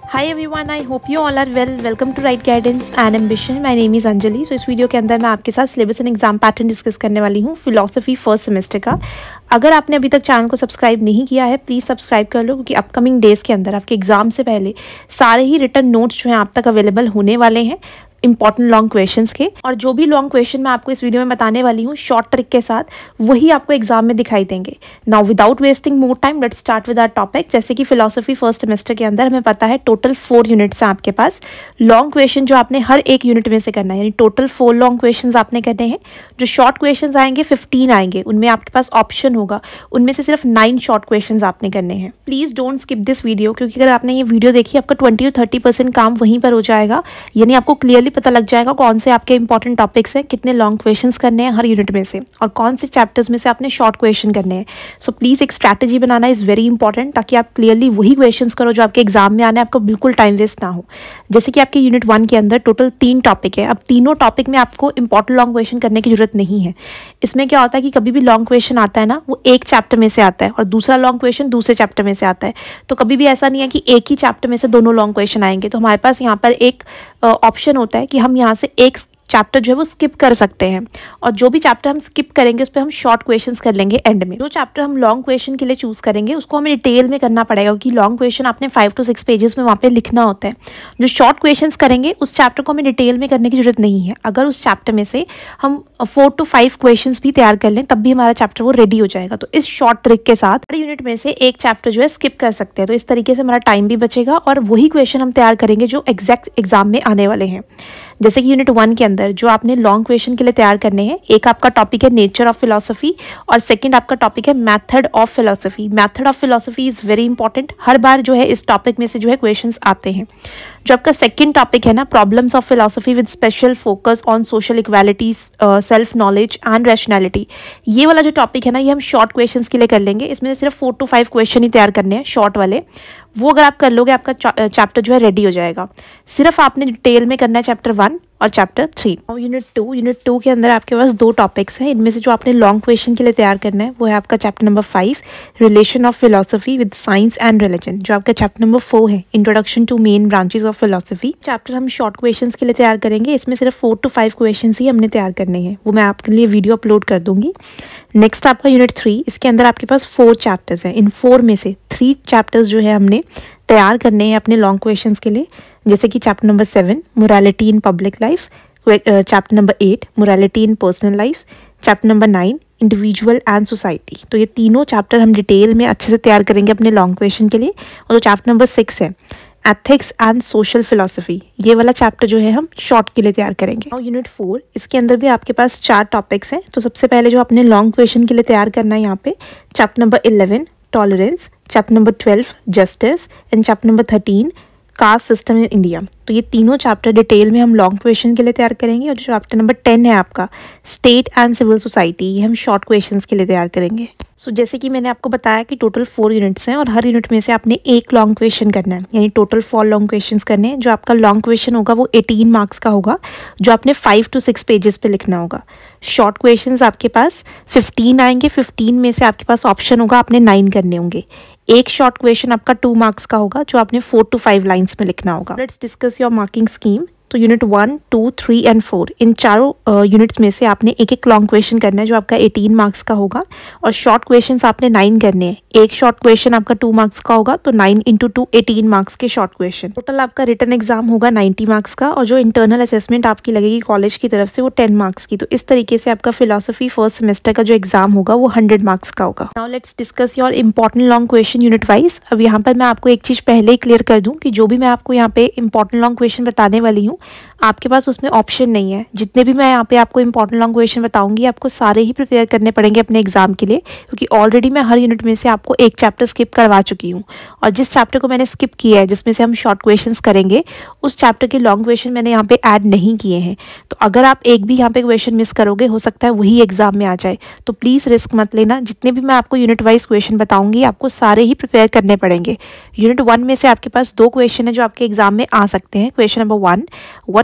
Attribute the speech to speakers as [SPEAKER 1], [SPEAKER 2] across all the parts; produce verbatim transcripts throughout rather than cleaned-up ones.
[SPEAKER 1] Hi everyone, I hope you all are well. Welcome to Right Guidance and Ambition. My name is Anjali. So इस video के अंदर मैं आपके साथ syllabus and exam pattern discuss करने वाली हूँ फिलॉसफी फर्स्ट सेमेस्टर का। अगर आपने अभी तक चैनल को सब्सक्राइब नहीं किया है प्लीज़ सब्सक्राइब कर लो, क्योंकि अपकमिंग डेज़ के अंदर आपके एग्जाम से पहले सारे ही रिटर्न नोट्स जो हैं आप तक अवेलेबल होने वाले हैं इंपॉर्टेंट लॉन्ग क्वेश्चंस के। और जो भी लॉन्ग क्वेश्चन मैं आपको इस वीडियो में बताने वाली हूँ शॉर्ट ट्रिक के साथ, वही आपको एग्जाम में दिखाई देंगे। Now without wasting more time let's start with our topic. जैसे कि फिलॉसफी फर्स्ट सेमेस्टर के अंदर हमें पता है टोटल फोर यूनिट्स हैं आपके पास। लॉन्ग क्वेश्चन जो आपने हर एक यूनिट में से करना है, यानी टोटल फोर लॉन्ग क्वेश्चन आपने करने हैं। जो शॉर्ट क्वेश्चन आएंगे फिफ्टीन आएंगे, उनमें आपके पास ऑप्शन होगा, उनमें से सिर्फ नाइन शॉर्ट क्वेश्चन आपने करने हैं। Please don't skip this video, क्योंकि अगर आपने ये वीडियो देखी आपका ट्वेंटी टू थर्टी परसेंट काम वहीं पर हो जाएगा, यानी आपको क्लियरली पता लग जाएगा कौन से आपके इंपॉर्टेंट टॉपिक्स हैं, कितने लॉन्ग क्वेश्चंस करने हैं हर यूनिट में से, और कौन से चैप्टर्स में से आपने शॉर्ट क्वेश्चन करने हैं। सो प्लीज़ एक स्ट्रैटेजी बनाना इज़ वेरी इंपॉर्टेंट, ताकि आप क्लियरली वही क्वेश्चंस करो जो आपके एग्जाम में आने, आपको बिल्कुल टाइम वेस्ट ना हो। जैसे कि आपके यूनिट वन के अंदर टोटल तीन टॉपिक है। अब तीनों टॉपिक में आपको इंपॉर्टेंट लॉन्ग क्वेश्चन करने की जरूरत नहीं है। इसमें क्या होता है कि कभी भी लॉन्ग क्वेश्चन आता है ना, वो एक चैप्टर में से आता है और दूसरा लॉन्ग क्वेश्चन दूसरे चैप्टर में से आता है। तो कभी भी ऐसा नहीं है कि एक ही चैप्टर में से दोनों लॉन्ग क्वेश्चन आएंगे। तो हमारे पास यहाँ पर एक ऑप्शन होता है कि हम यहाँ से एक चैप्टर जो है वो स्किप कर सकते हैं, और जो भी चैप्टर हम स्किप करेंगे उस पर हम शॉर्ट क्वेश्चंस कर लेंगे एंड में। जो चैप्टर हम लॉन्ग क्वेश्चन के लिए चूज करेंगे उसको हमें डिटेल में करना पड़ेगा, क्योंकि लॉन्ग क्वेश्चन आपने फाइव टू सिक्स पेजेस में वहाँ पे लिखना होता है। जो शॉर्ट क्वेश्चंस करेंगे उस चैप्टर को हमें डिटेल में करने की जरूरत नहीं है। अगर उस चैप्टर में से हम फोर टू फाइव क्वेश्चन भी तैयार कर लें तब भी हमारा चैप्टर वो रेडी हो जाएगा। तो इस शॉर्ट ट्रिक के साथ हर यूनिट में से एक चैप्टर जो है स्किप कर सकते हैं। तो इस तरीके से हमारा टाइम भी बचेगा और वही क्वेश्चन हम तैयार करेंगे जो एग्जैक्ट एग्जाम में आने वाले हैं। जैसे कि यूनिट वन के अंदर जो आपने लॉन्ग क्वेश्चन के लिए तैयार करने हैं, एक आपका टॉपिक है नेचर ऑफ फिलॉसफी और सेकंड आपका टॉपिक है method of philosophy. Method of philosophy is very important, हर बार जो है इस टॉपिक में से जो है क्वेश्चंस आते हैं। जो आपका सेकंड टॉपिक है ना, problems of philosophy with special focus on social equality, self knowledge and rationality, ये वाला जो टॉपिक है ना, ये हम शॉर्ट क्वेश्चंस के लिए कर लेंगे। इसमें सिर्फ फोर टू फाइव क्वेश्चन ही तैयार करने हैं शॉर्ट वाले। वो अगर आप कर लोगे आपका चैप्टर जो है रेडी हो जाएगा। सिर्फ आपने डिटेल में करना है चैप्टर वन और चैप्टर थ्री। और यूनिट टू यूनिट टू के अंदर आपके पास दो टॉपिक्स हैं। इनमें से जो आपने लॉन्ग क्वेश्चन के लिए तैयार करना है वो है आपका chapter number five, relation of philosophy with science and religion. जो आपका चैप्टर नंबर फोर है, introduction to main branches of philosophy. Chapter हम शॉर्ट क्वेश्चंस के लिए तैयार करेंगे। इसमें सिर्फ फोर टू फाइव क्वेश्चन ही हमने तैयार करने हैं, वो मैं आपके लिए वीडियो अपलोड कर दूंगी। नेक्स्ट आपका यूनिट थ्री, इसके अंदर आपके पास फोर चैप्टर्स हैं। इन फोर में से थ्री चैप्टर्स जो है हमने तैयार करने हैं अपने लॉन्ग क्वेश्चंस के लिए। जैसे कि chapter number seven, morality in public life, chapter number eight, morality in personal life, chapter number nine, individual and society. तो ये तीनों चैप्टर हम डिटेल में अच्छे से तैयार करेंगे अपने लॉन्ग क्वेश्चन के लिए। और जो चैप्टर नंबर सिक्स है, एथिक्स एंड सोशल फिलॉसफी, ये वाला चैप्टर जो है हम शॉर्ट के लिए तैयार करेंगे। और यूनिट फोर, इसके अंदर भी आपके पास चार टॉपिक्स हैं। तो सबसे पहले जो अपने लॉन्ग क्वेश्चन के लिए तैयार करना है यहाँ पे, chapter number eleven, tolerance, chapter number twelve, justice, and chapter number thirteen, caste system in India. तो ये तीनों चैप्टर डिटेल में हम लॉन्ग क्वेश्चन के लिए तैयार करेंगे। और जो चैप्टर नंबर टेन है आपका, स्टेट एंड सिविल सोसाइटी, ये हम शॉर्ट क्वेश्चंस के लिए तैयार करेंगे। सो so, जैसे कि मैंने आपको बताया कि टोटल फोर यूनिट्स हैं और हर यूनिट में से आपने एक लॉन्ग क्वेश्चन करना है, यानी टोटल फोर लॉन्ग क्वेश्चंस करने हैं। जो आपका लॉन्ग क्वेश्चन होगा वो एटीन मार्क्स का होगा, जो आपने फाइव टू सिक्स पेजेस पे लिखना होगा। शॉर्ट क्वेश्चंस आपके पास फिफ्टीन आएंगे, फिफ्टीन में से आपके पास ऑप्शन होगा, आपने नाइन करने होंगे। एक शॉर्ट क्वेश्चन आपका टू मार्क्स का होगा, जो आपने फोर टू फाइव लाइन्स में लिखना होगा। Let's discuss your marking scheme. तो unit one, two, three and four, इन चारों यूनिट्स में से आपने एक एक लॉन्ग क्वेश्चन करना है, जो आपका एटीन मार्क्स का होगा, और शॉर्ट क्वेश्चंस आपने नाइन करने हैं। एक शॉर्ट क्वेश्चन आपका टू मार्क्स का होगा, तो nine into two eighteen marks के शॉर्ट क्वेश्चन। टोटल आपका रिटन एग्जाम होगा नाइन्टी मार्क्स का, और जो इंटरनल असेसमेंट आपकी लगेगी कॉलेज की तरफ से वो टेन मार्क्स की। तो इस तरीके से आपका फिलॉसफी फर्स्ट सेमेस्टर का जो एग्जाम होगा वो हंड्रेड मार्क्स का होगा। Now let's discuss your important long question unit wise. अब यहाँ पर मैं आपको एक चीज़ पहले ही क्लियर कर दूँ कि जो भी मैं आपको यहाँ पे इंपॉर्टेंट लॉन्ग क्वेश्चन बताने वाली हूँ, आपके पास उसमें ऑप्शन नहीं है। जितने भी मैं यहाँ पे आपको इंपॉर्टेंट लॉन्ग क्वेश्चन बताऊंगी आपको सारे ही प्रिपेयर करने पड़ेंगे अपने एग्जाम के लिए, क्योंकि ऑलरेडी मैं हर यूनिट में से आपको एक चैप्टर स्किप करवा चुकी हूँ। और जिस चैप्टर को मैंने स्किप किया है, जिसमें से हम शॉर्ट क्वेश्चंस करेंगे, उस चैप्टर के लॉन्ग क्वेश्चन मैंने यहाँ पे ऐड नहीं किए हैं। तो अगर आप एक भी यहाँ पे क्वेश्चन मिस करोगे, हो सकता है वही एग्जाम में आ जाए। तो प्लीज़ रिस्क मत लेना। जितने भी मैं आपको यूनिट वाइज क्वेश्चन बताऊंगी आपको सारे ही प्रिपेयर करने पड़ेंगे। यूनिट वन में से आपके पास दो क्वेश्चन है जो आपके एग्जाम में आ सकते हैं। Question number one, what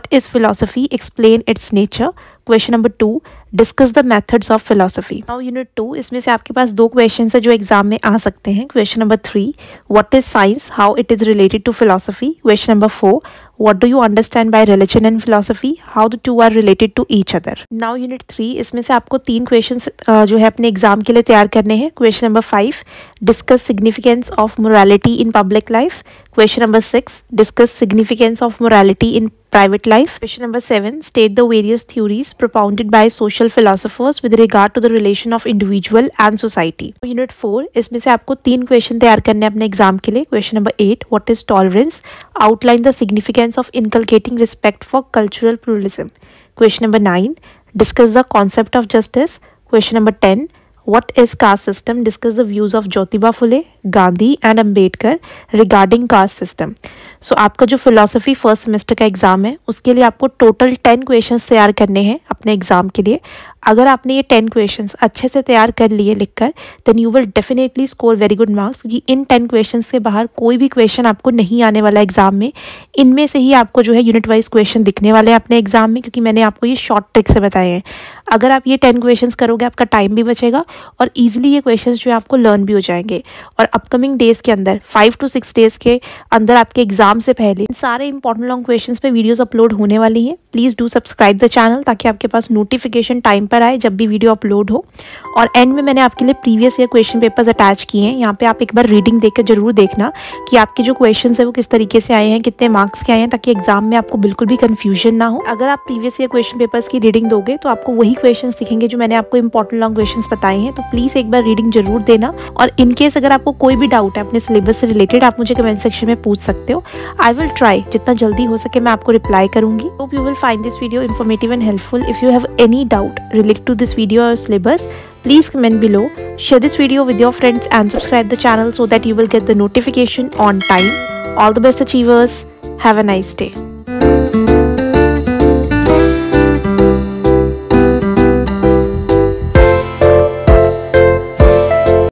[SPEAKER 1] What is philosophy? Explain its nature. Question number two, discuss the methods of philosophy. Now unit two, इसमें से आपके पास दो questions है जो एग्जाम में आ सकते हैं. Question number three, what is science? How it is related to philosophy. Question number four, what do you understand by religion and philosophy? How the two are related to each other. Now unit three, इसमें से आपको तीन questions uh, जो है अपने exam के लिए तैयार करने हैं. Question number five, discuss significance of morality in public life. Question number six, discuss significance of morality in private life. Question number seven, state the various theories propounded by social philosophers with regard to the relation of individual and society. Unit four, इसमें से आपको तीन question तैयार करने हैं अपने exam के लिए. Question number eight, what is tolerance? Outline the significance of inculcating respect for cultural pluralism. Question number nine, discuss the concept of justice. Question number ten, what is caste system? Discuss the views of Jyotiba Phule, Gandhi and Ambedkar regarding caste system. So so, आपका जो philosophy first semester का एग्ज़ाम है उसके लिए आपको total ten questions तैयार करने हैं अपने एग्ज़ाम के लिए. अगर आपने ये टेन क्वेश्चंस अच्छे से तैयार कर लिए लिखकर, then you will definitely score very good marks, क्योंकि इन टेन क्वेश्चंस के बाहर कोई भी क्वेश्चन आपको नहीं आने वाला एग्जाम में. इनमें से ही आपको जो है यूनिट वाइज क्वेश्चन दिखने वाले हैं अपने एग्जाम में, क्योंकि मैंने आपको ये शॉर्ट ट्रिक से बताए हैं. अगर आप ये टेन क्वेश्चंस करोगे आपका टाइम भी बचेगा और ईजिली ये क्वेश्चंस जो है आपको लर्न भी हो जाएंगे. और अपकमिंग डेज के अंदर फाइव टू सिक्स डेज के अंदर आपके एग्जाम से पहले सारे इंपॉर्टेंट लॉन्ग क्वेश्चंस पे वीडियोस अपलोड होने वाली हैं. Please do subscribe the channel ताकि आपके पास नोटिफिकेशन टाइम पर आए जब भी वीडियो अपलोड हो. और एंड में मैंने आपके लिए previous year question papers attach किए हैं. यहाँ पे आप एक बार रीडिंग देख कर जरूर देखना कि आपके जो क्वेश्चंस है वो किस तरीके से आए हैं, कितने मार्क्स के आए हैं, ताकि एग्जाम में आपको बिल्कुल भी कंफ्यूजन ना हो. अगर आप प्रीवियस ईयर क्वेश्चन पेपर्स की रीडिंग दोगे तो आपको वही क्वेश्चंस दिखेंगे जो मैंने आपको इंपॉर्टेंट लॉन्ग क्वेश्चंस बताए हैं. तो प्लीज़ एक बार रीडिंग जरूर देना. और इनकेस अगर आपको कोई भी डाउट है अपने सिलेबस से रिलेटेड, आप मुझे कमेंट सेक्शन में पूछ सकते हो. आई विल ट्राई जितना जल्दी हो सके मैं आपको रिप्लाई करूंगी. Hope you will find this video informative and helpful. If you have any doubt related to this video और syllabus, please comment below, share this video with your friends and subscribe the channel so that you will get the notification on time. All the best achievers. Have a nice day.